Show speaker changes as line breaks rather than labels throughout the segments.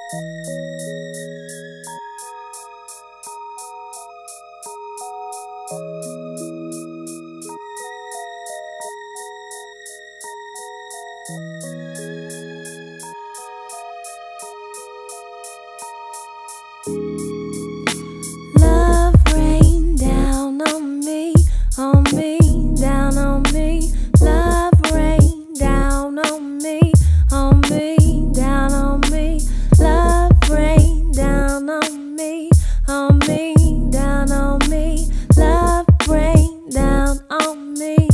Love rain down on me, down on me. Love rain down on me, down on me. Love rain down on me, down on me. Love rain down on me,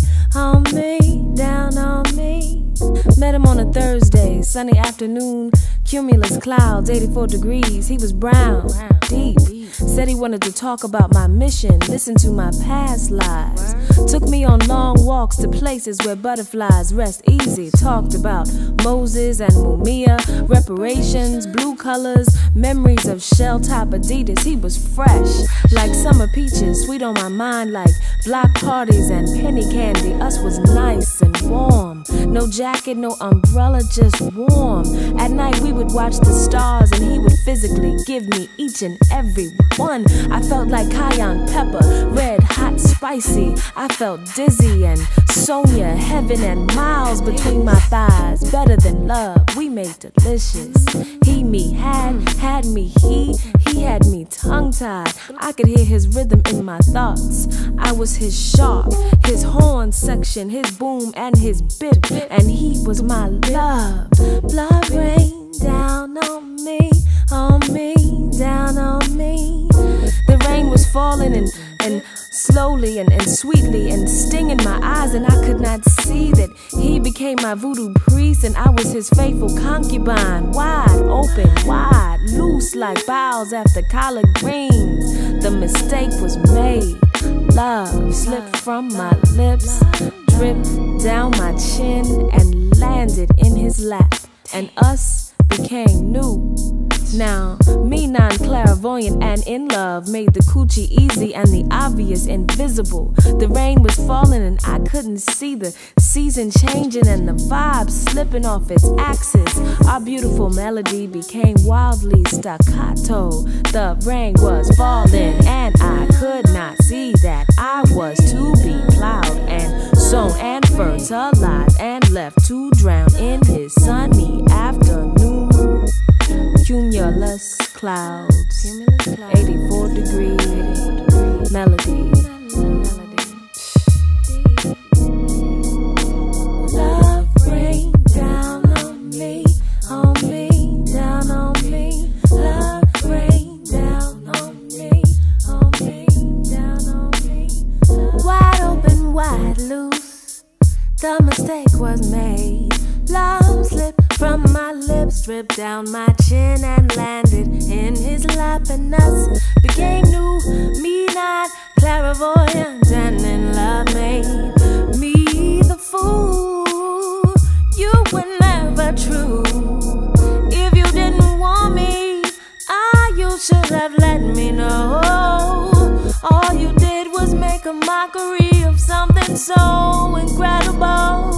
down on me. Met him on a Thursday, sunny afternoon. Cumulus clouds, 84 degrees. He was brown, deep. Said he wanted to talk about my mission, listen to my past lives. Took me on long walks to places where butterflies rest easy. Talked about Moses and Mumia, reparations, blue colors, memories of shell-top Adidas. He was fresh, like summer peaches, sweet on my mind like block parties and penny candy. Us was nice and warm. No jacket, no umbrella, just warm. At night we would watch the stars and he would physically give me each and every one. I felt like cayenne pepper, red, hot, spicy. I felt dizzy and Sonia, heaven and miles between my thighs. Better than love, we made delicious. He, me, had me, he had me tongue-tied. I could hear his rhythm in my thoughts. I was his sharp, his horn section, his boom and his bip, and he was my love. Love rain down on me, down on me. The rain was falling and slowly and sweetly and stinging my eyes, and I could not see that he became my voodoo priest and I was his faithful concubine. Wide open, wide, loose like boughs after collard greens. The mistake was made. Love slipped from my lips, dripped down my chin and landed in his lap, and us became new. Now, me non-clairvoyant and in love made the coochie easy and the obvious invisible. The rain was falling and I couldn't see the season changing and the vibe slipping off its axis. Our beautiful melody became wildly staccato. The rain was falling and I could not see that I was to be plowed and sown and fertilized and left to drown in his sunny afternoon. Cumulus clouds, 84 degrees, melody. Love rain down on me, down on me. Love rain down on me, down on me. Wide open, wide loose, the mistake was made. Love slipped from my lips, dripped down my chin and landed in his lap, and us became new. Me not clairvoyant and in love made me the fool. You were never true. If you didn't want me, you should have let me know. All you did was make a mockery of something so incredible.